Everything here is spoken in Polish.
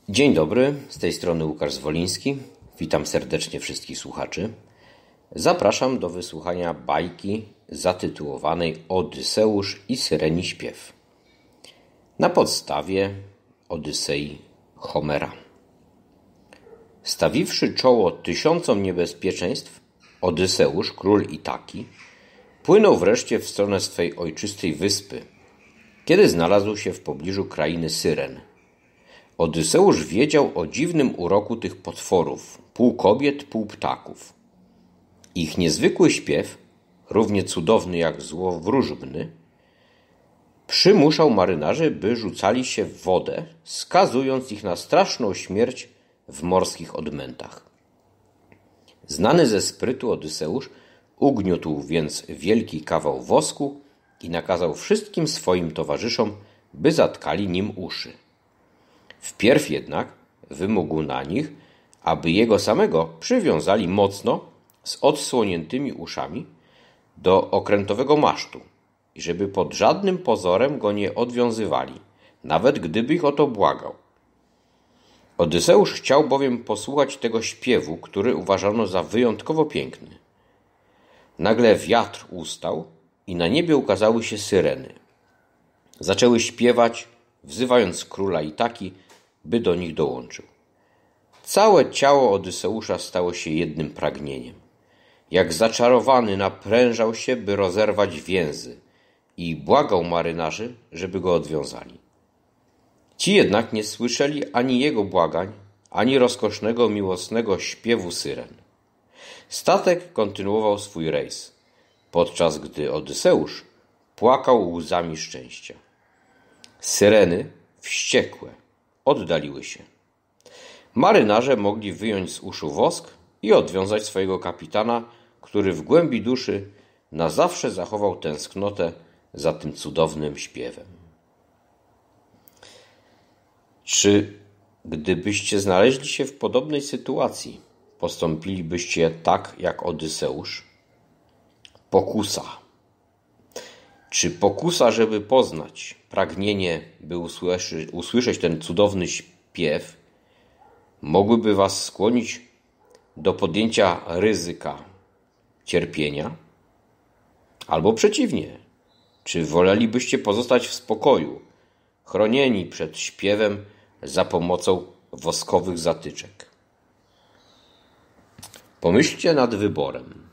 Dzień dobry, z tej strony Łukasz Zwoliński. Witam serdecznie wszystkich słuchaczy. Zapraszam do wysłuchania bajki zatytułowanej Odyseusz i Syreni śpiew. Na podstawie Odysei Homera. Stawiwszy czoło tysiącom niebezpieczeństw, Odyseusz, król Itaki, płynął wreszcie w stronę swej ojczystej wyspy, kiedy znalazł się w pobliżu krainy Syren. Odyseusz wiedział o dziwnym uroku tych potworów, pół kobiet, pół ptaków. Ich niezwykły śpiew, równie cudowny jak złowróżbny, przymuszał marynarzy, by rzucali się w wodę, skazując ich na straszną śmierć w morskich odmętach. Znany ze sprytu Odyseusz ugniótł więc wielki kawał wosku i nakazał wszystkim swoim towarzyszom, by zatkali nim uszy. Wpierw jednak wymógł na nich, aby jego samego przywiązali mocno z odsłoniętymi uszami do okrętowego masztu i żeby pod żadnym pozorem go nie odwiązywali, nawet gdyby ich o to błagał. Odyseusz chciał bowiem posłuchać tego śpiewu, który uważano za wyjątkowo piękny. Nagle wiatr ustał i na niebie ukazały się syreny. Zaczęły śpiewać, wzywając króla Itaki, by do nich dołączył. Całe ciało Odyseusza stało się jednym pragnieniem. Jak zaczarowany naprężał się, by rozerwać więzy i błagał marynarzy, żeby go odwiązali. Ci jednak nie słyszeli ani jego błagań, ani rozkosznego, miłosnego śpiewu syren. Statek kontynuował swój rejs, podczas gdy Odyseusz płakał łzami szczęścia. Syreny, wściekłe, oddaliły się. Marynarze mogli wyjąć z uszu wosk i odwiązać swojego kapitana, który w głębi duszy na zawsze zachował tęsknotę za tym cudownym śpiewem. Czy gdybyście znaleźli się w podobnej sytuacji, postąpilibyście tak jak Odyseusz? Pokusa. Czy pokusa, żeby poznać, pragnienie, by usłyszeć ten cudowny śpiew, mogłyby was skłonić do podjęcia ryzyka cierpienia? Albo przeciwnie, czy wolelibyście pozostać w spokoju, chronieni przed śpiewem za pomocą woskowych zatyczek? Pomyślcie nad wyborem.